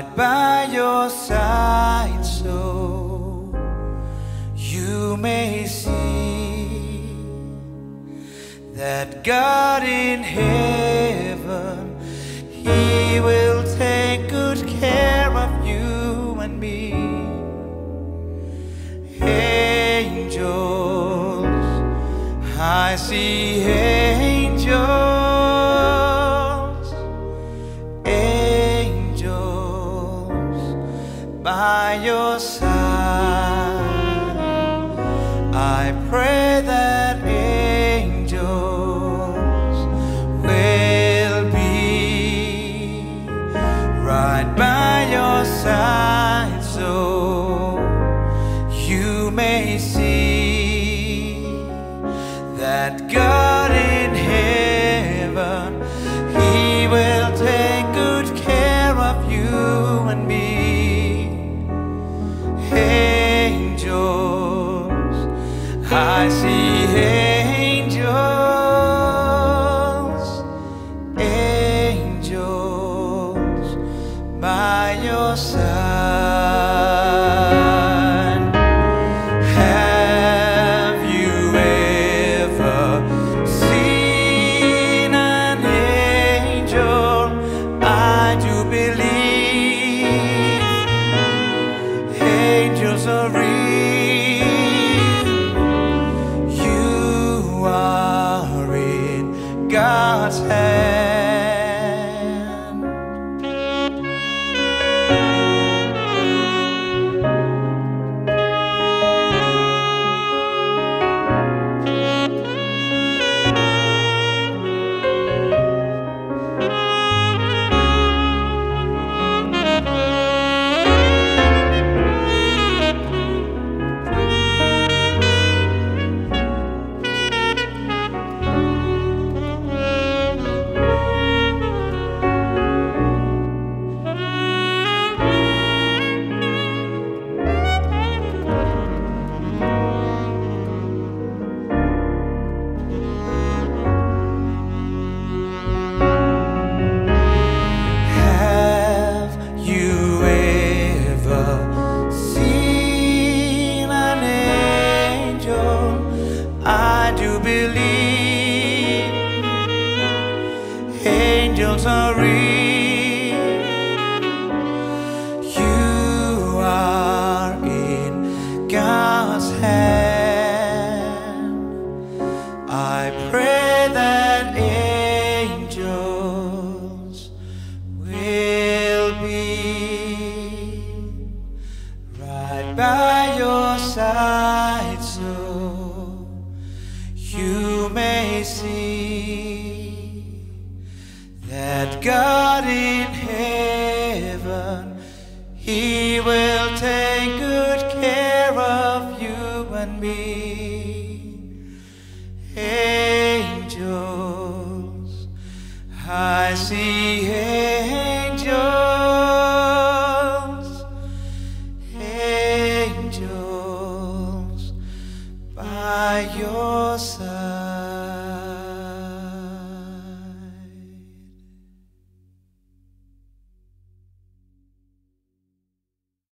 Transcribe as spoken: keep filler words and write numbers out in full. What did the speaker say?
right by your side, so you may see that God in heaven, He will take good care of you and me. Angels, I see angels, angels by your side. I pray that angels will be right by your side, so you may see that God in heaven, He will take good care of you and me. Angels, I see angels, angels by your side. Have you ever seen an angel? I do believe angels are real. You are in God's hand. I do believe angels are real. You are in God's hand. I pray that angels will be right by your side, so you may see that God in heaven, He will take good care of you and me. Angels, I see angels, angels by your side.